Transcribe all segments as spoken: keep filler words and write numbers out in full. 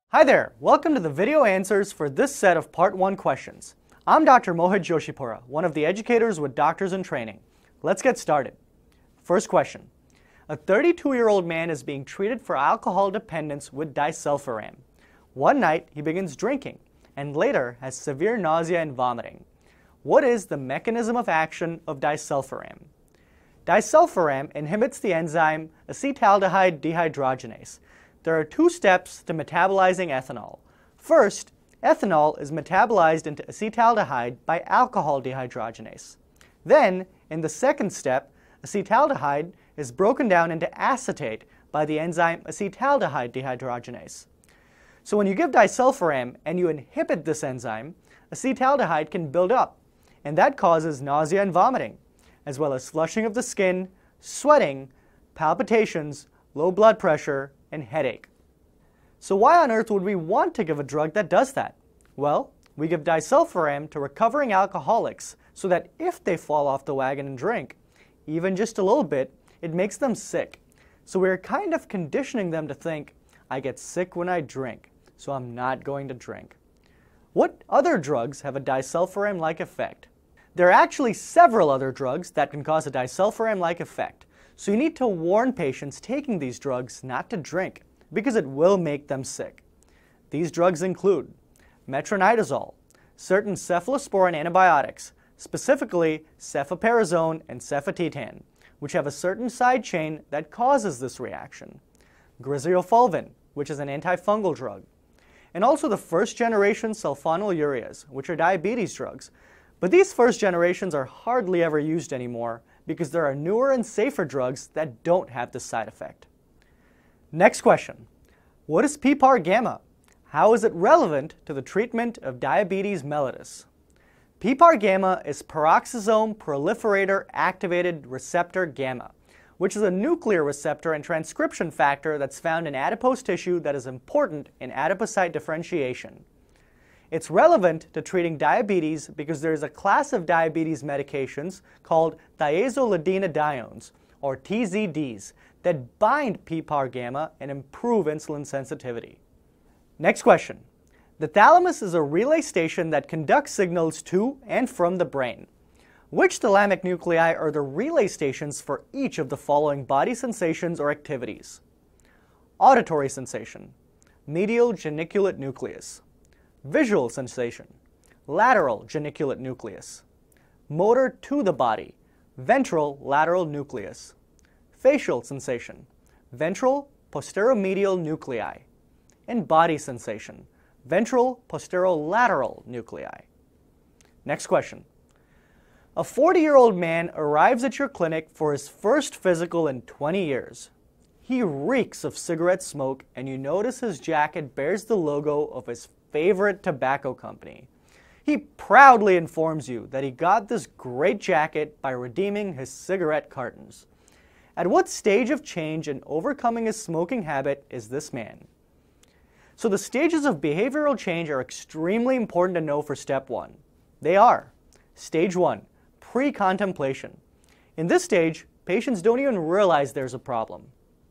Hi there, welcome to the video answers for this set of Part one questions. I'm Doctor Mohit Joshipura, one of the educators with Doctors in Training. Let's get started. First question. A thirty-two-year-old man is being treated for alcohol dependence with disulfiram. One night, he begins drinking and later has severe nausea and vomiting. What is the mechanism of action of disulfiram? Disulfiram inhibits the enzyme acetaldehyde dehydrogenase. There are two steps to metabolizing ethanol. First, ethanol is metabolized into acetaldehyde by alcohol dehydrogenase. Then, in the second step, acetaldehyde is broken down into acetate by the enzyme acetaldehyde dehydrogenase. So when you give disulfiram and you inhibit this enzyme, acetaldehyde can build up, and that causes nausea and vomiting, as well as flushing of the skin, sweating, palpitations, low blood pressure, and headache. So why on earth would we want to give a drug that does that? Well, we give disulfiram to recovering alcoholics so that if they fall off the wagon and drink, even just a little bit, it makes them sick. So we're kind of conditioning them to think, I get sick when I drink, so I'm not going to drink. What other drugs have a disulfiram-like effect? There are actually several other drugs that can cause a disulfiram-like effect. So you need to warn patients taking these drugs not to drink because it will make them sick. These drugs include metronidazole, certain cephalosporin antibiotics, specifically cefoperazone and cefotetan, which have a certain side chain that causes this reaction, griseofulvin, which is an antifungal drug, and also the first generation sulfonylureas, which are diabetes drugs. But these first generations are hardly ever used anymore because there are newer and safer drugs that don't have this side effect. Next question. What is PPAR gamma? How is it relevant to the treatment of diabetes mellitus? PPAR gamma is peroxisome proliferator activated receptor gamma, which is a nuclear receptor and transcription factor that's found in adipose tissue that is important in adipocyte differentiation. It's relevant to treating diabetes because there is a class of diabetes medications called thiazolidinediones, or T Z Ds, that bind PPAR gamma and improve insulin sensitivity. Next question. The thalamus is a relay station that conducts signals to and from the brain. Which thalamic nuclei are the relay stations for each of the following body sensations or activities? Auditory sensation, medial geniculate nucleus. Visual sensation, lateral geniculate nucleus. Motor to the body, ventral lateral nucleus. Facial sensation, ventral posteromedial nuclei. And body sensation, ventral posterolateral nuclei. Next question. A forty-year-old man arrives at your clinic for his first physical in twenty years. He reeks of cigarette smoke, and you notice his jacket bears the logo of his favorite tobacco company. He proudly informs you that he got this great jacket by redeeming his cigarette cartons. At what stage of change in overcoming his smoking habit is this man? So the stages of behavioral change are extremely important to know for step one. They are: stage one, pre-contemplation. In this stage, patients don't even realize there's a problem.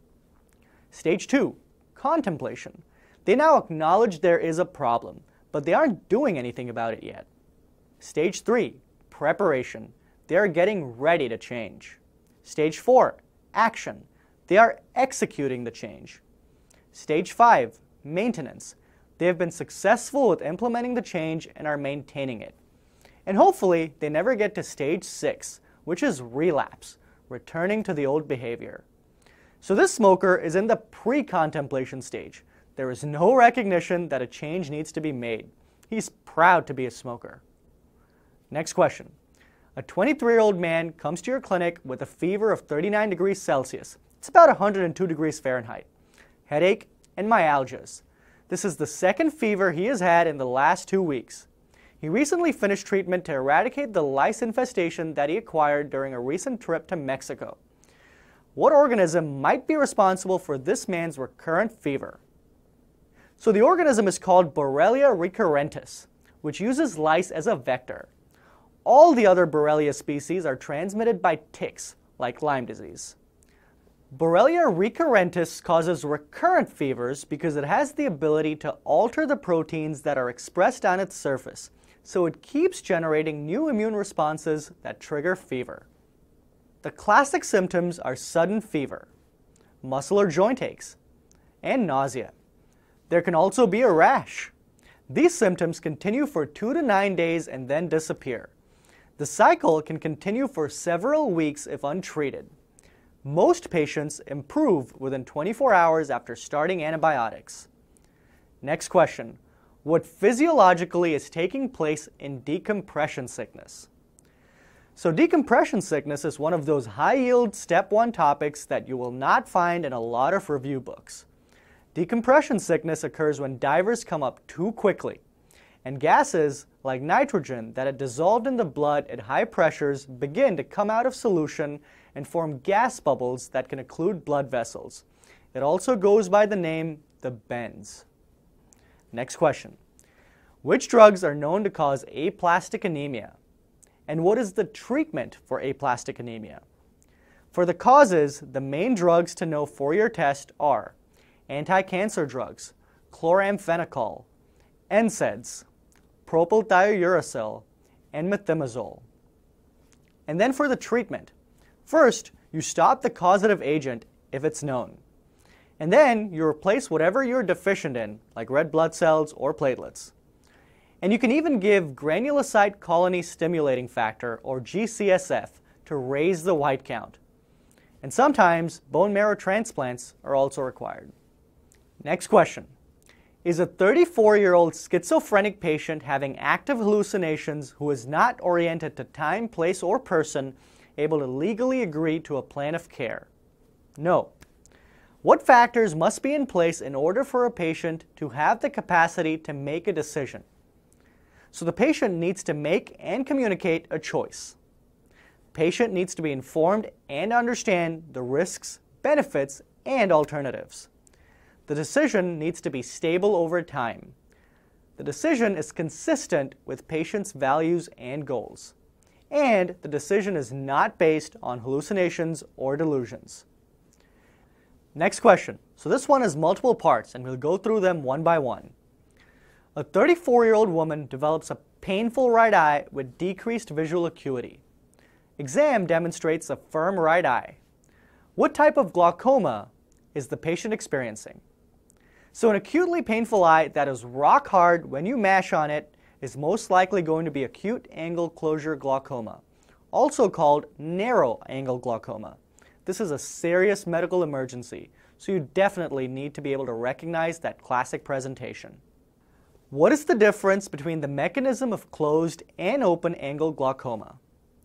Stage two, contemplation. They now acknowledge there is a problem, but they aren't doing anything about it yet. Stage three, preparation. They are getting ready to change. Stage four, action. They are executing the change. Stage five, maintenance. They have been successful with implementing the change and are maintaining it. And hopefully, they never get to stage six, which is relapse, returning to the old behavior. So this smoker is in the pre-contemplation stage. There is no recognition that a change needs to be made. He's proud to be a smoker. Next question. A twenty-three-year-old man comes to your clinic with a fever of thirty-nine degrees Celsius. It's about one hundred two degrees Fahrenheit. Headache and myalgias. This is the second fever he has had in the last two weeks. He recently finished treatment to eradicate the lice infestation that he acquired during a recent trip to Mexico. What organism might be responsible for this man's recurrent fever? So the organism is called Borrelia recurrentis, which uses lice as a vector. All the other Borrelia species are transmitted by ticks, like Lyme disease. Borrelia recurrentis causes recurrent fevers because it has the ability to alter the proteins that are expressed on its surface, so it keeps generating new immune responses that trigger fever. The classic symptoms are sudden fever, muscle or joint aches, and nausea. There can also be a rash. These symptoms continue for two to nine days and then disappear. The cycle can continue for several weeks if untreated. Most patients improve within twenty-four hours after starting antibiotics. Next question. What physiologically is taking place in decompression sickness? So decompression sickness is one of those high-yield step one topics that you will not find in a lot of review books. Decompression sickness occurs when divers come up too quickly, and gases like nitrogen that are dissolved in the blood at high pressures begin to come out of solution and form gas bubbles that can occlude blood vessels. It also goes by the name the bends. Next question. Which drugs are known to cause aplastic anemia? And what is the treatment for aplastic anemia? For the causes, the main drugs to know for your test are anti-cancer drugs, chloramphenicol, N SAIDs, propylthiouracil, and methimazole. And then for the treatment, first, you stop the causative agent if it's known. And then you replace whatever you're deficient in, like red blood cells or platelets. And you can even give granulocyte colony stimulating factor, or G C S F, to raise the white count. And sometimes bone marrow transplants are also required. Next question. Is a thirty-four-year-old schizophrenic patient having active hallucinations who is not oriented to time, place, or person able to legally agree to a plan of care? No. What factors must be in place in order for a patient to have the capacity to make a decision? So the patient needs to make and communicate a choice. Patient needs to be informed and understand the risks, benefits, and alternatives. The decision needs to be stable over time. The decision is consistent with patient's values and goals. And the decision is not based on hallucinations or delusions. Next question. So this one has multiple parts, and we'll go through them one by one. A thirty-four-year-old woman develops a painful right eye with decreased visual acuity. Exam demonstrates a firm right eye. What type of glaucoma is the patient experiencing? So an acutely painful eye that is rock hard when you mash on it is most likely going to be acute angle closure glaucoma, also called narrow angle glaucoma. This is a serious medical emergency, so you definitely need to be able to recognize that classic presentation. What is the difference between the mechanism of closed and open angle glaucoma?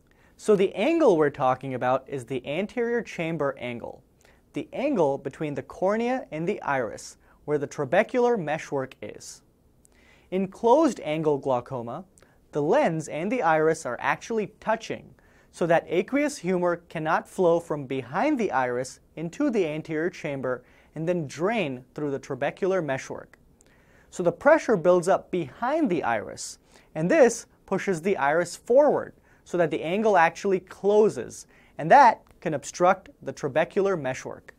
So the angle we're talking about is the anterior chamber angle, the angle between the cornea and the iris, where the trabecular meshwork is. In closed angle glaucoma, the lens and the iris are actually touching, so that aqueous humor cannot flow from behind the iris into the anterior chamber and then drain through the trabecular meshwork. So the pressure builds up behind the iris, and this pushes the iris forward so that the angle actually closes, and that can obstruct the trabecular meshwork.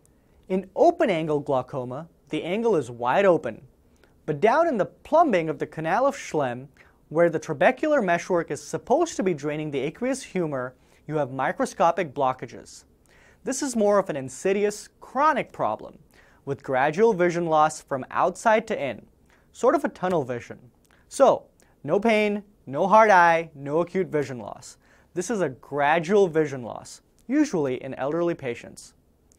In open angle glaucoma, the angle is wide open, but down in the plumbing of the canal of Schlemm, where the trabecular meshwork is supposed to be draining the aqueous humor, you have microscopic blockages. This is more of an insidious, chronic problem, with gradual vision loss from outside to in, sort of a tunnel vision. So, no pain, no hard eye, no acute vision loss. This is a gradual vision loss, usually in elderly patients.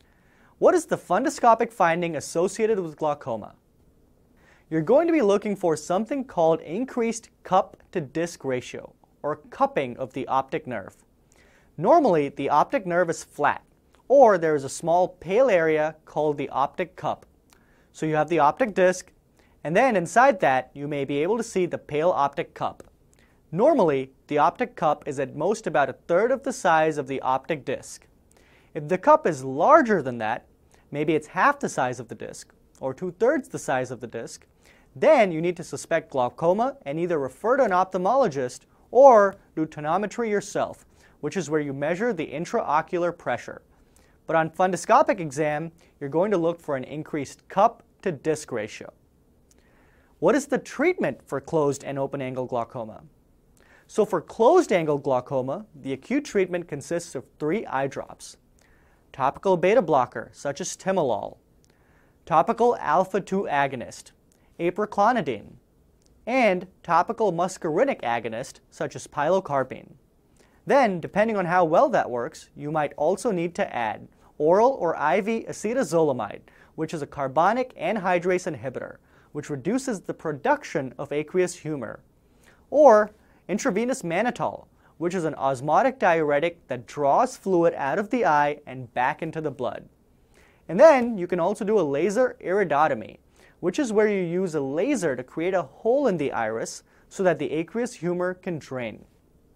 What is the fundoscopic finding associated with glaucoma? You're going to be looking for something called increased cup-to-disc ratio, or cupping of the optic nerve. Normally, the optic nerve is flat, or there is a small pale area called the optic cup. So you have the optic disc, and then inside that, you may be able to see the pale optic cup. Normally, the optic cup is at most about a third of the size of the optic disc. If the cup is larger than that, maybe it's half the size of the disc, or two-thirds the size of the disc, then you need to suspect glaucoma and either refer to an ophthalmologist or do tonometry yourself, which is where you measure the intraocular pressure. but on fundoscopic exam, you're going to look for an increased cup to disc ratio. What is the treatment for closed and open angle glaucoma? So for closed angle glaucoma, the acute treatment consists of three eye drops: topical beta blocker, such as timolol; topical alpha two agonist, aproclonidine; and topical muscarinic agonist, such as pilocarpine. Then, depending on how well that works, you might also need to add oral or I V acetazolamide, which is a carbonic anhydrase inhibitor, which reduces the production of aqueous humor, or intravenous mannitol, which is an osmotic diuretic that draws fluid out of the eye and back into the blood. And then you can also do a laser iridotomy, which is where you use a laser to create a hole in the iris so that the aqueous humor can drain.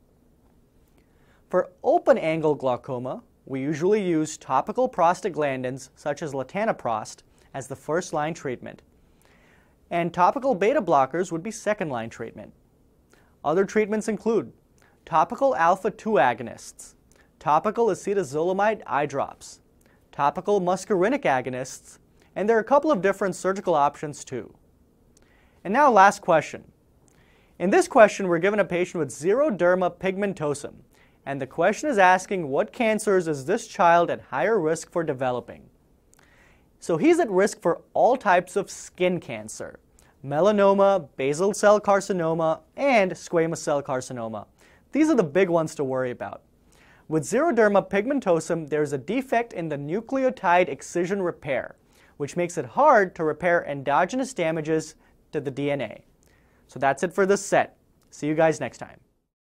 For open angle glaucoma, we usually use topical prostaglandins such as latanoprost as the first line treatment, and topical beta blockers would be second line treatment. Other treatments include topical alpha two agonists, topical acetazolamide eye drops, topical muscarinic agonists, and there are a couple of different surgical options too. And now last question. In this question, we're given a patient with xeroderma pigmentosum, and the question is asking what cancers is this child at higher risk for developing. So he's at risk for all types of skin cancer: melanoma, basal cell carcinoma, and squamous cell carcinoma. These are the big ones to worry about. With xeroderma pigmentosum, there's a defect in the nucleotide excision repair, which makes it hard to repair endogenous damages to the D N A. So that's it for this set. See you guys next time.